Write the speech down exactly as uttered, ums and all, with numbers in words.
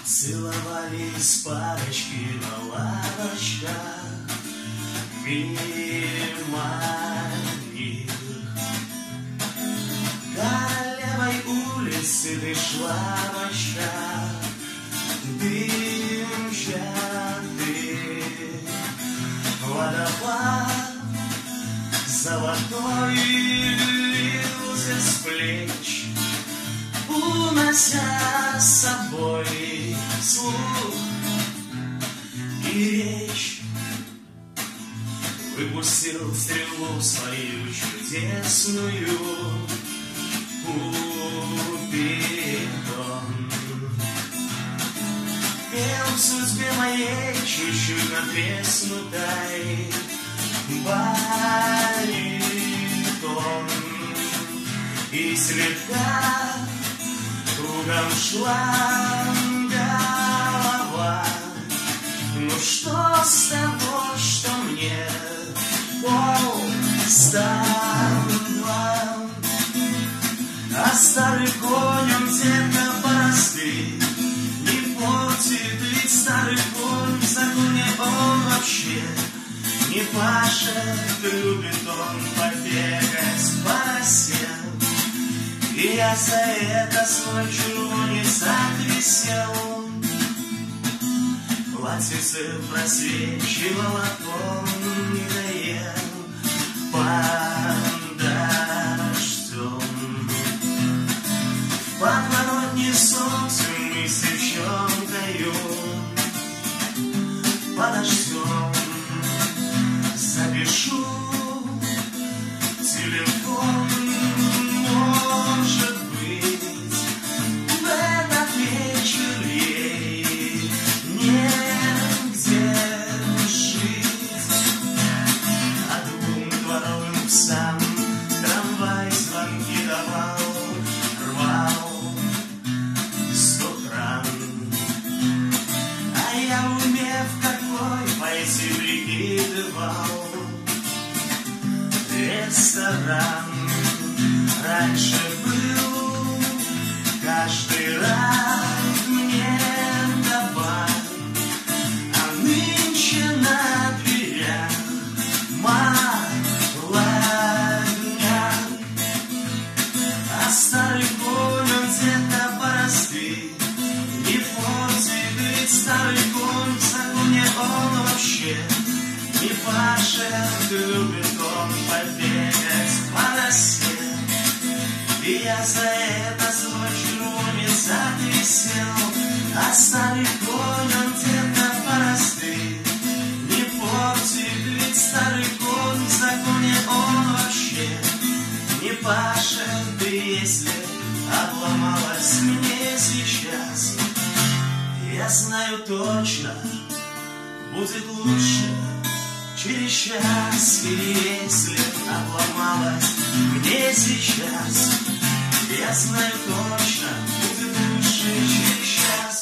Целовались парочки на лавочках мимо них. Королевой улицы ты шла в очках дымчатый. Водопад золотой лился с плеч, унося с собой слух и речь. Выпустил стрелу свою чудесную Купидон. Пел в судьбе моей чуть-чуть надреснутой баритон. И слегка кругом шла голова. Ну что с того, что мне полстакана, а старый конь он где-то борозды не портит, ведь старый конь в загоне он вообще не пашет, любит он побегать по росе. И я за это свой червонец отвисел. Платьице просвечивало тонкое под дождем. В подворотне солнцем мы с девчонкою подождем. Запишу телефон, может быть, в этот вечер ей негде жить. А двум дворовым псам трамвай звонки давал, рвал сто кран. А я в уме в какой пойти прикидывал ресторан. Раньше был каждый раз мне добавь, а нынче на дверях молодняк. А старый конь он где-то борозды не портит, ведь старый конь в загоне он вообще не пашет, любит он побегать по росе. И я за это свой червонец отвисел. А старый конь он где-то борозды не портит, ведь старый конь в загоне он вообще не пашет. И если обломалась мне сейчас, я знаю точно, будет лучше через час. И если обломалась мне сейчас, я знаю точно, будет лучше через час.